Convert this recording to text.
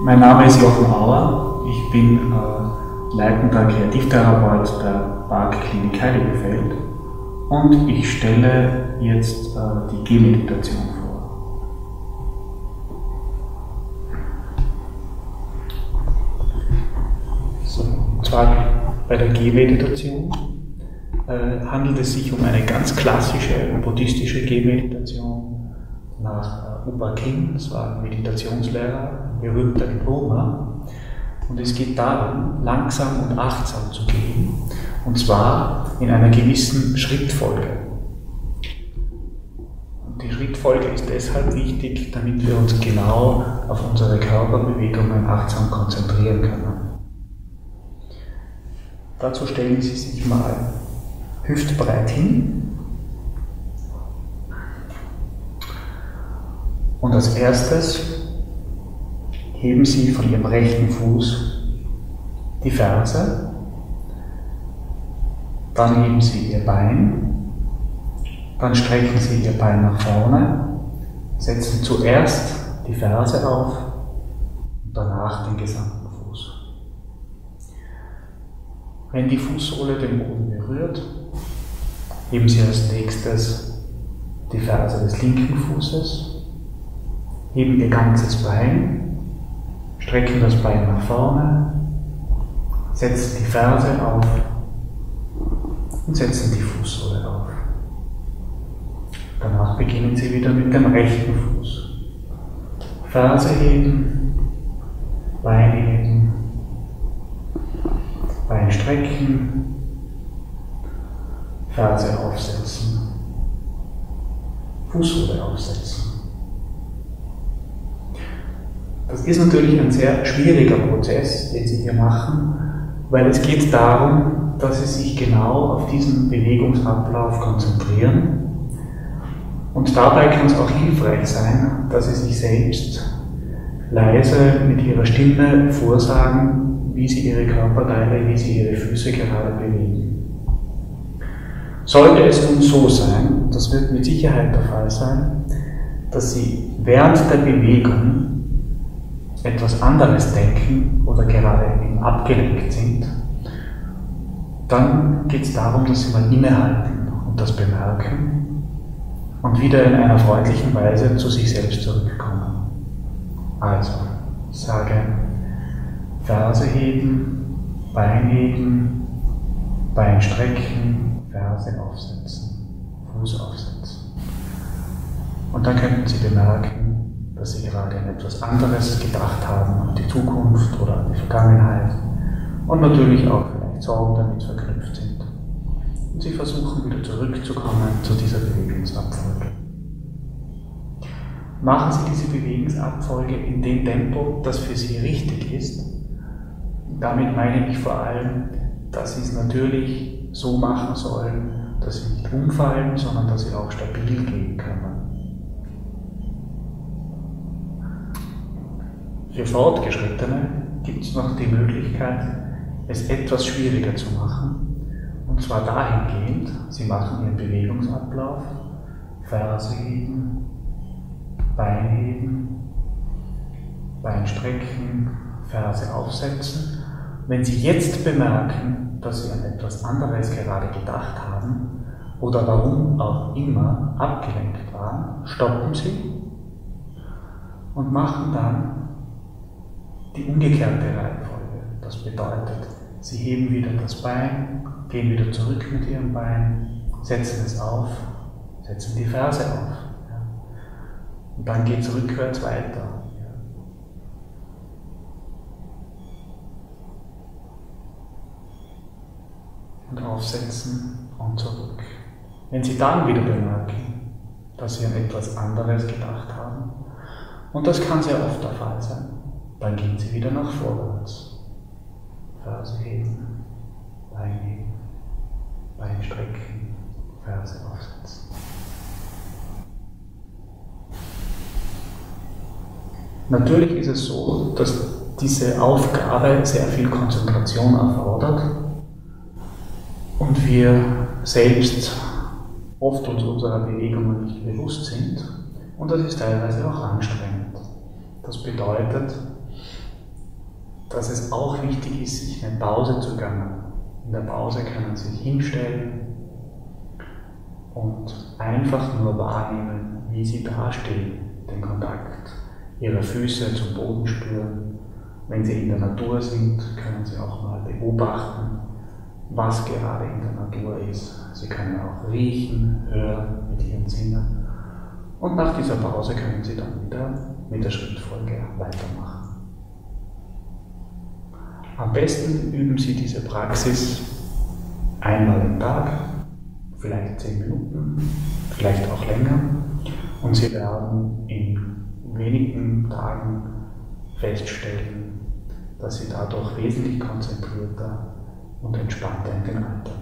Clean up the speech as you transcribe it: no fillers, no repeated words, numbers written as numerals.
Mein Name ist Jochen Auer. Ich bin leitender Kreativtherapeut der Parkklinik Heiligenfeld und ich stelle jetzt die Gehmeditation vor. So, und zwar bei der Gehmeditation handelt es sich um eine ganz klassische buddhistische Gehmeditation nach U Ba Khin, das war ein Meditationslehrer, ein berühmter in Burma. Und es geht darum, langsam und achtsam zu gehen, und zwar in einer gewissen Schrittfolge. Und die Schrittfolge ist deshalb wichtig, damit wir uns genau auf unsere Körperbewegungen achtsam konzentrieren können. Dazu stellen Sie sich mal hüftbreit hin. Und als erstes heben Sie von Ihrem rechten Fuß die Ferse, dann heben Sie Ihr Bein, dann strecken Sie Ihr Bein nach vorne, setzen zuerst die Ferse auf und danach den gesamten Fuß. Wenn die Fußsohle den Boden berührt, heben Sie als nächstes die Ferse des linken Fußes, heben Ihr ganzes Bein, strecken das Bein nach vorne, setzen die Ferse auf und setzen die Fußsohle auf. Danach beginnen Sie wieder mit dem rechten Fuß. Ferse heben, Bein heben, Bein strecken, Ferse aufsetzen, Fußsohle aufsetzen. Das ist natürlich ein sehr schwieriger Prozess, den Sie hier machen, weil es geht darum, dass Sie sich genau auf diesen Bewegungsablauf konzentrieren. Und dabei kann es auch hilfreich sein, dass Sie sich selbst leise mit Ihrer Stimme vorsagen, wie Sie Ihre Körperteile, wie Sie Ihre Füße gerade bewegen. Sollte es nun so sein, das wird mit Sicherheit der Fall sein, dass Sie während der Bewegung etwas anderes denken oder gerade eben abgelenkt sind, dann geht es darum, dass Sie mal innehalten und das bemerken und wieder in einer freundlichen Weise zu sich selbst zurückkommen. Also, ich sage, Ferse heben, Bein heben, Bein strecken, Ferse aufsetzen, Fuß aufsetzen. Und dann könnten Sie bemerken, dass Sie gerade an etwas anderes gedacht haben, an die Zukunft oder an die Vergangenheit und natürlich auch vielleicht Sorgen damit verknüpft sind. Und Sie versuchen wieder zurückzukommen zu dieser Bewegungsabfolge. Machen Sie diese Bewegungsabfolge in dem Tempo, das für Sie richtig ist. Damit meine ich vor allem, dass Sie es natürlich so machen sollen, dass Sie nicht umfallen, sondern dass Sie auch stabil gehen können. Für Fortgeschrittene gibt es noch die Möglichkeit, es etwas schwieriger zu machen. Und zwar dahingehend, Sie machen Ihren Bewegungsablauf, Ferse heben, Bein heben, Bein strecken, Ferse aufsetzen. Wenn Sie jetzt bemerken, dass Sie an etwas anderes gerade gedacht haben oder warum auch immer abgelenkt waren, stoppen Sie und machen dann die umgekehrte Reihenfolge. Das bedeutet, Sie heben wieder das Bein, gehen wieder zurück mit Ihrem Bein, setzen es auf, setzen die Ferse auf. Ja. Und dann geht es rückwärts weiter. Ja. Und aufsetzen und zurück. Wenn Sie dann wieder bemerken, dass Sie an etwas anderes gedacht haben, und das kann sehr oft der Fall sein, dann gehen Sie wieder nach vorwärts. Ferse heben, Bein heben, Bein strecken, Ferse aufsetzen. Natürlich ist es so, dass diese Aufgabe sehr viel Konzentration erfordert und wir selbst oft uns unserer Bewegungen nicht bewusst sind und das ist teilweise auch anstrengend. Das bedeutet, dass es auch wichtig ist, sich eine Pause zu gönnen. In der Pause können Sie sich hinstellen und einfach nur wahrnehmen, wie Sie dastehen, den Kontakt Ihrer Füße zum Boden spüren. Wenn Sie in der Natur sind, können Sie auch mal beobachten, was gerade in der Natur ist. Sie können auch riechen, hören mit Ihren Sinnen. Und nach dieser Pause können Sie dann wieder mit der Schrittfolge weitermachen. Am besten üben Sie diese Praxis einmal am Tag, vielleicht 10 Minuten, vielleicht auch länger. Und Sie werden in wenigen Tagen feststellen, dass Sie dadurch wesentlich konzentrierter und entspannter in den Alltag